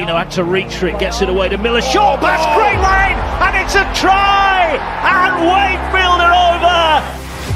Lino had to reach for it, gets it away to Miller. Short pass, great line, and it's a try! And Wakefield are over!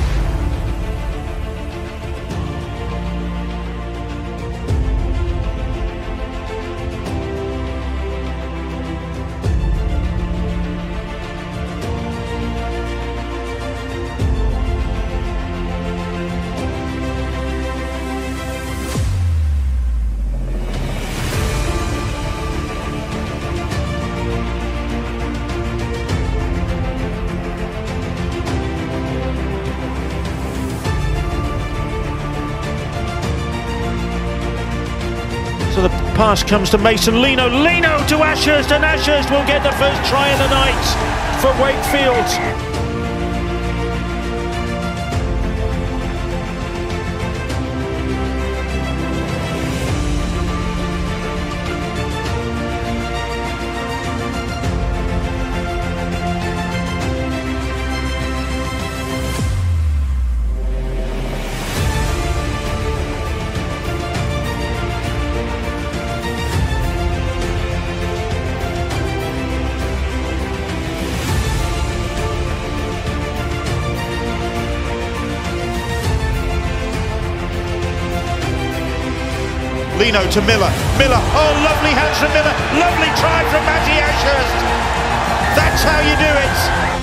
So the pass comes to Mason, Lino to Ashurst, and Ashurst will get the first try of the night for Wakefield. Lino to Miller, oh lovely hands from Miller, lovely try from Matty Ashurst. That's how you do it.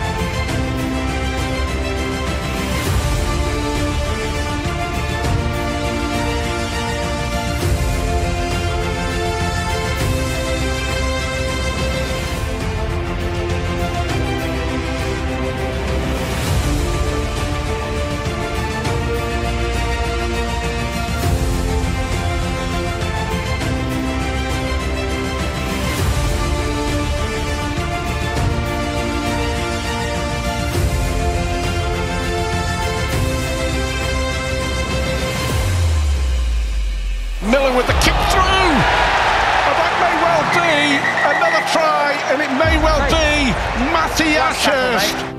Miller with the kick through, and that may well be another try, and it may well be Matty Ashurst.